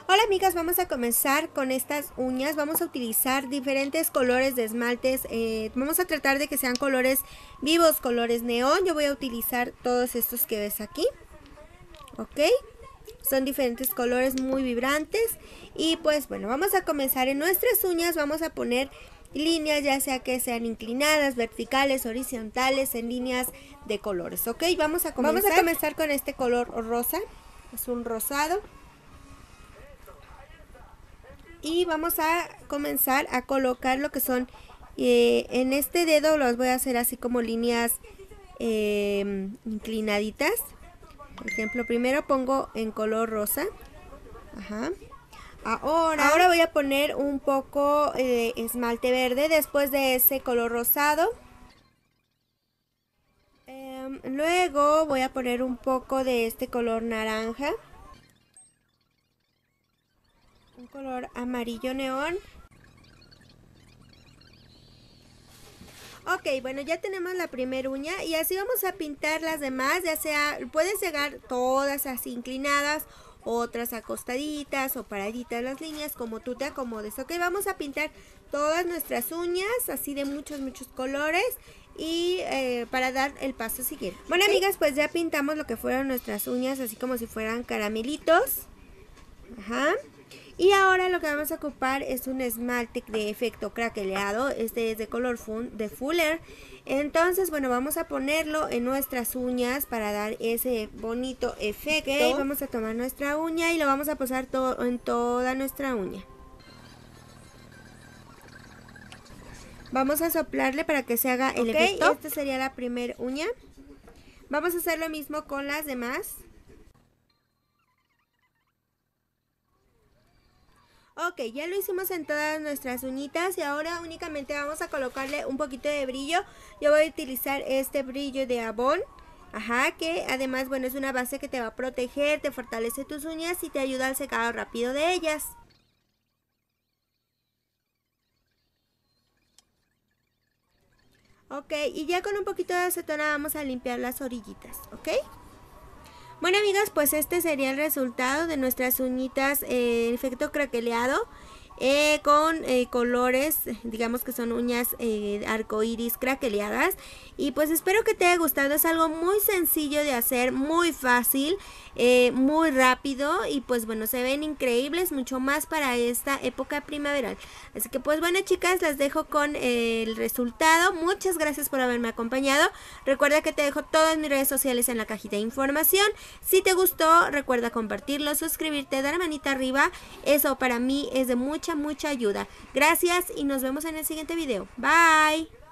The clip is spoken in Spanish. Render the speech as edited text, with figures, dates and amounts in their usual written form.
Hola amigas, vamos a comenzar con estas uñas. Vamos a utilizar diferentes colores de esmaltes. Vamos a tratar de que sean colores vivos, colores neón. Yo voy a utilizar todos estos que ves aquí. Ok, son diferentes colores muy vibrantes. Y pues bueno, vamos a comenzar. En nuestras uñas vamos a poner líneas, ya sea que sean inclinadas, verticales, horizontales, en líneas de colores. Ok, vamos a comenzar con este color rosa. Es un rosado. Y vamos a comenzar a colocar lo que son, en este dedo los voy a hacer así como líneas inclinaditas. Por ejemplo, primero pongo en color rosa. Ajá. Ahora voy a poner un poco de esmalte verde después de ese color rosado. Luego voy a poner un poco de este color naranja. Un color amarillo neón. Ok, bueno, ya tenemos la primera uña y así vamos a pintar las demás, ya sea, puedes llegar todas así inclinadas, otras acostaditas o paraditas las líneas, como tú te acomodes. Ok, vamos a pintar todas nuestras uñas, así de muchos colores y para dar el paso siguiente. Bueno, okay, amigas, pues ya pintamos lo que fueron nuestras uñas, así como si fueran caramelitos. Ajá. Y ahora lo que vamos a ocupar es un esmalte de efecto craqueleado. Este es de color de Fuller. Entonces, bueno, vamos a ponerlo en nuestras uñas para dar ese bonito efecto. Okay, vamos a tomar nuestra uña y lo vamos a posar en toda nuestra uña. Vamos a soplarle para que se haga el efecto. Esta sería la primera uña. Vamos a hacer lo mismo con las demás. Ok, ya lo hicimos en todas nuestras uñitas y ahora únicamente vamos a colocarle un poquito de brillo. Yo voy a utilizar este brillo de Avon. Ajá, que además, bueno, es una base que te va a proteger, te fortalece tus uñas y te ayuda al secado rápido de ellas. Ok, y ya con un poquito de acetona vamos a limpiar las orillitas, ¿ok? Bueno, amigas, pues este sería el resultado de nuestras uñitas efecto craqueleado con colores, digamos que son uñas arcoíris craqueleadas. Y pues espero que te haya gustado. Es algo muy sencillo de hacer, muy fácil, muy rápido y pues bueno, se ven increíbles, mucho más para esta época primaveral. Así que pues bueno, chicas, las dejo con el resultado. Muchas gracias por haberme acompañado. Recuerda que te dejo todas mis redes sociales en la cajita de información. Si te gustó, recuerda compartirlo, suscribirte, dar manita arriba. Eso para mí es de mucha ayuda. Gracias y nos vemos en el siguiente video. Bye.